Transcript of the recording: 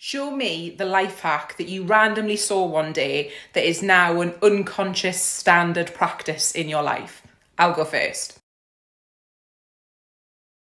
Show me the life hack that you randomly saw one day that is now an unconscious standard practice in your life. I'll go first.